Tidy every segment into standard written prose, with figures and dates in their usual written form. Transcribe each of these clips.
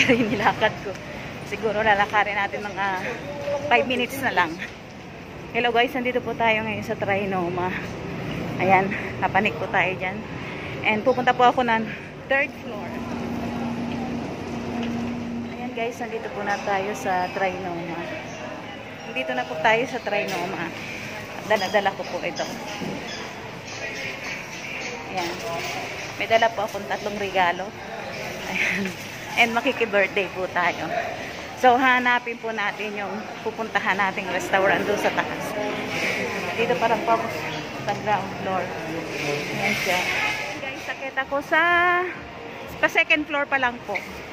rin nilakad ko. Siguro lalakarin natin mga 5 minutes na lang. Hello guys, nandito po tayo ngayon sa Trinoma. Ayan, napanik po tayo dyan. And pupunta po ako ng 3rd floor. Ayan guys, nandito po na tayo sa Trinoma. Nandito na po tayo sa Trinoma. Dala-dala ko po ito. Ayan. May dala po akong 3 regalo. Ayan. And makiki-birthday po tayo. So, hanapin po natin yung pupuntahan nating restaurant doon sa taas. Dito parang po sa ground floor. Ayan siya. Guys, sakit ako sa second floor pa lang po.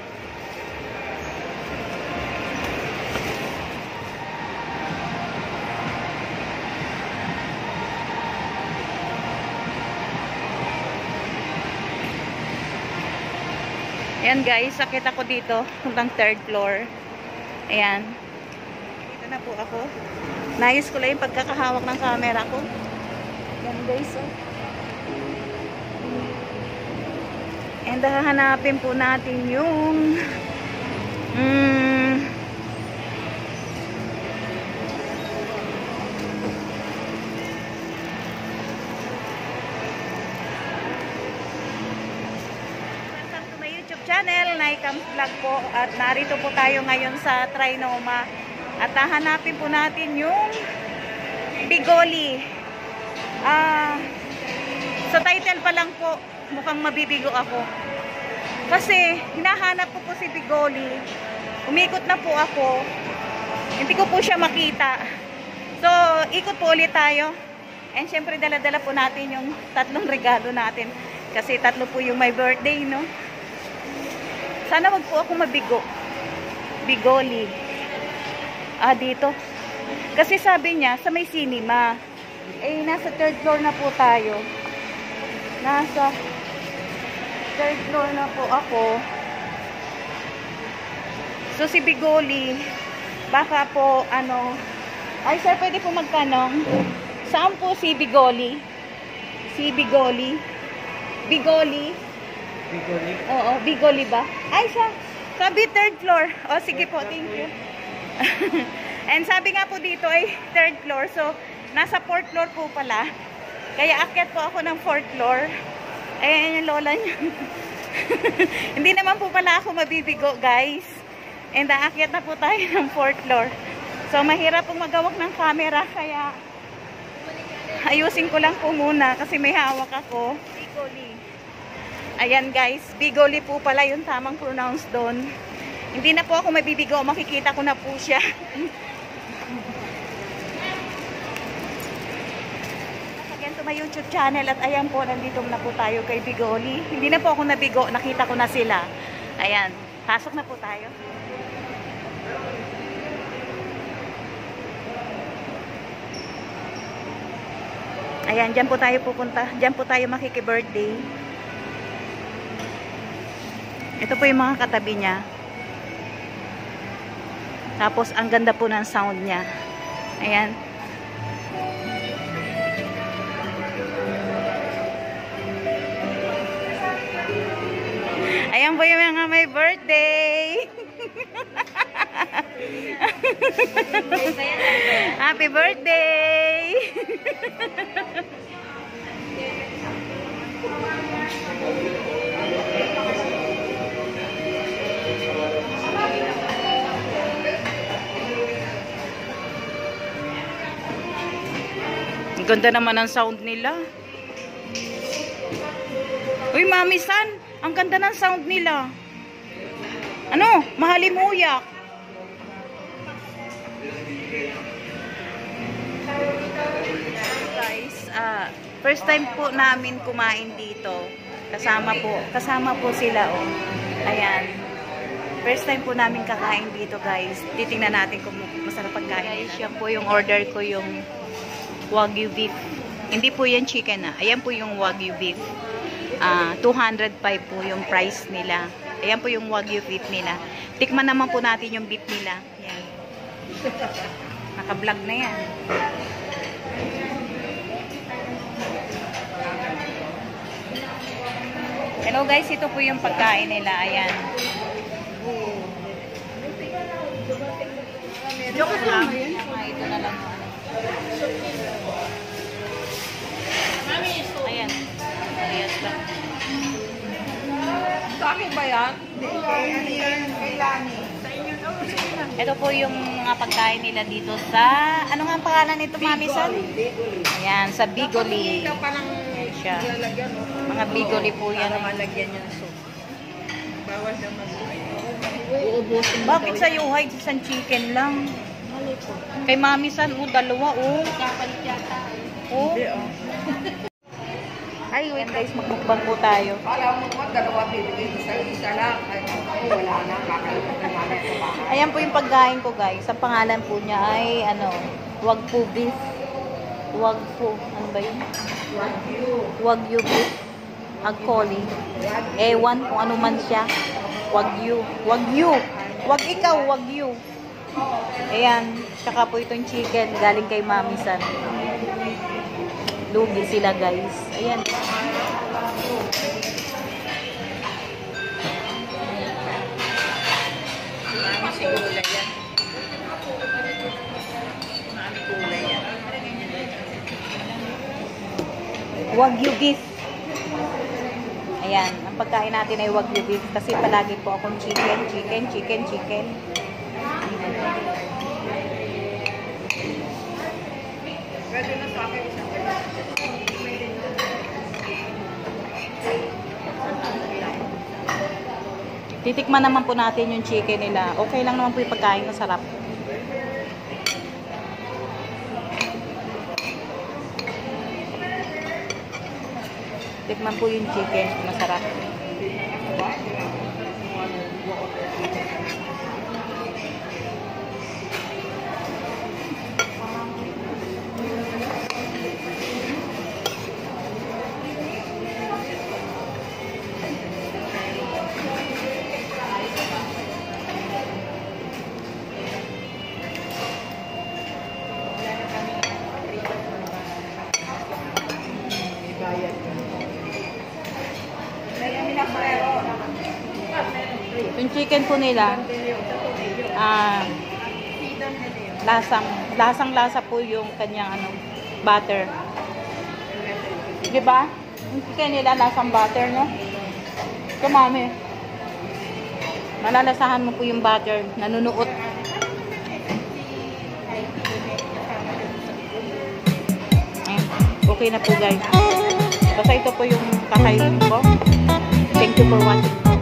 Ayan guys, sakit ako dito hanggang 3rd floor. Ayan. Dito na po ako. Nayos ko lang yung pagkakahawak ng camera ko. Ayan guys. Oh. And hahanapin po natin yung channel, Naikams Vlog po, at narito po tayo ngayon sa Trinoma at hahanapin po natin yung Bigoli. Sa title pa lang po mukhang mabibigo ako kasi hinahanap ko po si Bigoli. Umikot na po ako, hindi ko po siya makita, so ikot po ulit tayo. And syempre dala-dala po natin yung 3 regalo natin kasi 3 po yung my birthday, no? Sana wag po ako mabigo. Bigoli. Dito. Kasi sabi niya, sa may cinema. Eh, nasa 3rd floor na po tayo. Nasa 3rd floor na po ako. So, si Bigoli, baka po, ay, sir, pwede po magtanong. Saan po si Bigoli? Si Bigoli? Bigoli? Bigoli? Oo, Bigoli ba? Ay, siya. Sabi 3rd floor. O, sige po, thank you. And sabi nga po dito ay 3rd floor. So, nasa 4th floor po pala. Kaya akyat po ako ng 4th floor. Ayan yung lola niya. Hindi naman po pala ako mabibigo, guys. And aakyat na po tayo ng 4th floor. So, mahirap pong magawak ng camera. Kaya, ayusin ko lang po muna kasi may hawak ako. Bigoli. Ayan guys, Bigoli po pala yung tamang pronounce doon. Hindi na po ako mabibigo, makikita ko na po siya. Again to my YouTube channel at ayan po, nandito na po tayo kay Bigoli. Hindi na po ako nabigo, nakita ko na sila. Ayan, pasok na po tayo. Ayan, dyan po tayo pupunta. Dyan po tayo makiki-birthday. Ito po yung mga katabi niya. Tapos, ang ganda po ng sound niya. Ayan. Ayan po yung mga may birthday. Happy birthday! Ang ganda naman ang sound nila. Uy, Mami San, ang ganda ng sound nila. Ano? Mahalimuyak. Guys, first time po namin kumain dito. Kasama po sila, oh. Ayan. First time po namin kakain dito, guys. Titingnan natin kung masarap pagkain. Guys, yan po yung order ko, yung Wagyu beef. Hindi po yan chicken, Ayan po yung Wagyu beef. 205 po yung price nila. Ayan po yung Wagyu beef nila. Tikman naman po natin yung beef nila. Ayan. Naka-vlog na yan. Hello guys, ito po yung pagkain nila. Ayan. Joke lang. Ito na lang. Ayan. Ayos lang. Sa akin ba yan? Ano yan? Kailan eh. Sa inyo daw. Ito po yung mga pagkain nila dito sa, ano nga ang pangalan nito, Mami San? Ayan, sa Bigoli. Ikaw parang Siya. lalagyan, no? Mga Bigoli po yan. Para malagyan yung soup. Bawal naman. Uubusin mo Bakit sa Yuhay, isang chicken lang? Kay Mami San, dalawa, Kapalit yata. Hindi, Ay, wait guys, magmukbang po tayo. Alam mo naman, dalawa bibigay sa isa lang. Ay, ako, wala na. Kakalimutan na namin sa bahay. Ayan po yung pagkain ko guys. Ang pangalan po niya ay, Wagyu beef. Wagyu, ano ba yun? Wagyu beef. Agkoli. Ewan kung ano man siya. Wagyu. Wagyu. Wag ikaw, Wagyu. Ayan. Tsaka po itong chicken galing kay Mami San. Lugi sila guys. Ayan. Mami siguro lang yan. Mami kulay yan. Wagyu beef. Ayan. Ang pagkain natin ay Wagyu beef. Kasi palagi po akong chicken. Pwede na sa akin isang ganyan. Titikman naman po natin yung chicken nila. Okay lang naman po yung pagkain. Masarap. Tikman po yung chicken. Masarap. Yung chicken po nila, lasang-lasa po yung kanyang butter. Diba? Yung chicken nila, lasang butter, no? Kumami. Malalasahan mo po yung butter, nanunuot. Ayan. Okay na po guys. Basta ito po yung kakainin ko. Thank you for watching.